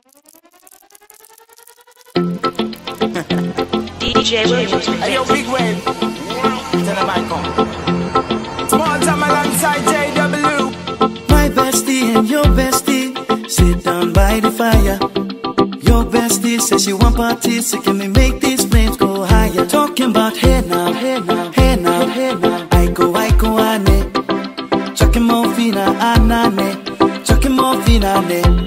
DJ Williams. Hey yo, big wave. Tell them I come. Small time alongside JW. My bestie and your bestie sit down by the fire. Your bestie says she want parties, so can we make these flames go higher? Talking about hey now, hey now, hey now, hey now. I go, ane. Chucking more fina, anane. Chucking more fina, ane.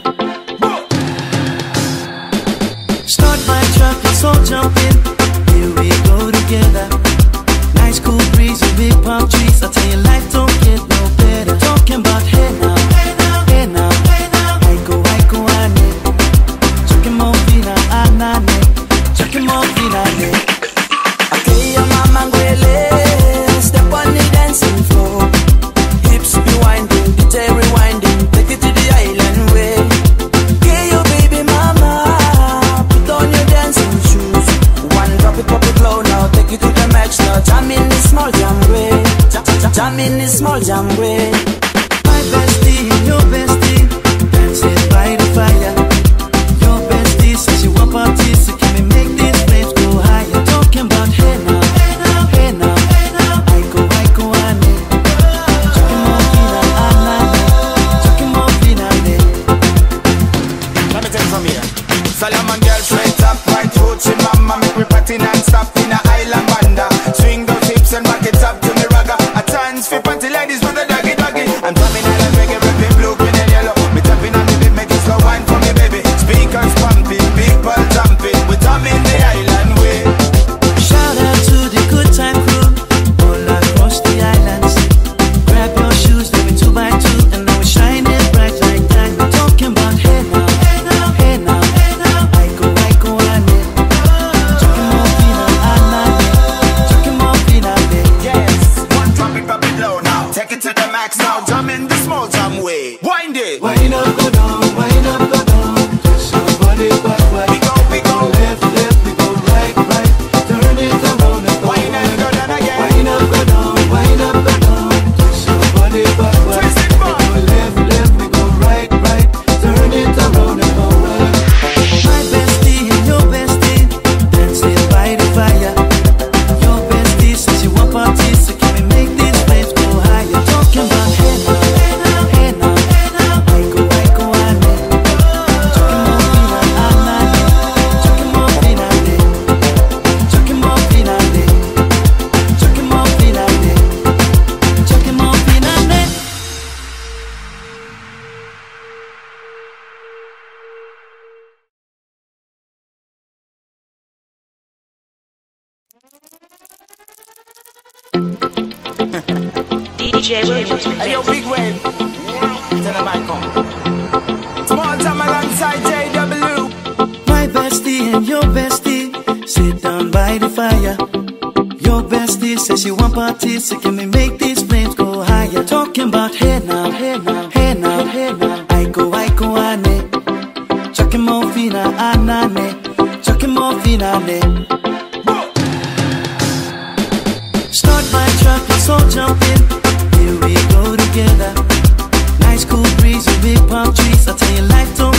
Start my truck, let's all jump in. Here we go together. Nice cool breeze and big palm trees. I tell you, life don't get no better. Talking about hey now, hey now, hey now, hey now. I go, ane. Chucking more fina, anane. Chucking more fina, ane. Okay, your mama ngwele. Step on the dancing floor. Hips be winding, DJ rewinding. Take it to the island way. Okay, your baby mama. Put on your dancing shoes. One drop it, pop it low now. Take it to the max now. Jam in this small jam way. Jam in this small jam way. My bestie and your bestie dancing by the fire. Your bestie says she want parties, so can we make these flames go higher? Talking about hey now, hey now, hey now, hey now. I go, ane. Chucking more fina, anane. Chucking more fina, ane. Let me take it from here. Solomon girl straight up, right foot in mama. Make me party non-stop in a island banda. Swing those hips and back it up to me ragga. A chance for party ladies with the doggy doggy. I'm drumming island reggae, rapping blue, green and yellow. Me tapping on the beat, make it slow wine for me baby. Speakers pumping, people jumping. We drumming the island way. Shout out to the good time crew all across the islands. Grab your shoes, let me 2 by 2, and now we shine it bright like diamond. Talking about hey now, hey now, hey now, hey now. I go, ane. Chucking more fina, anane. Chucking more fina, ane. Yes, one drop it low now. Take it to the max now. Jump in the small jam way. Wind it. Wind up, go down, wind up, go down. Twist your body backward. We go. Left, left, we go right, right. Turn it around and go Wind up, go down again. wind up, go down, wind up, go down. Twist your body backward. Twist it back. We go left, left, we go right, right. Turn it around and go right. My bestie and your bestie dancing by the fire. Your bestie says she want parties, so can we make these flames go higher? Talking about hey now, hey now, hey now, hey now. I go, ane. Chucking more fina, anane. Chucking more fina, ane. Chucking more fina, ane. Chucking more fina, ane. Chucking more fina, ane. DJ Williams. Hey yo, big wave. Tell them I come. Small time alongside JW. My bestie and your bestie sit down by the fire. Your bestie says she want parties, so can we make these flames go higher? Talking about hey now, hey now, hey now, hey now. I go, ane. Chucking more fina, anane. Chucking more fina, ane. Start my truck, let's all jump in. Here we go together. Nice cool breeze and big palm trees. I tell you, life don't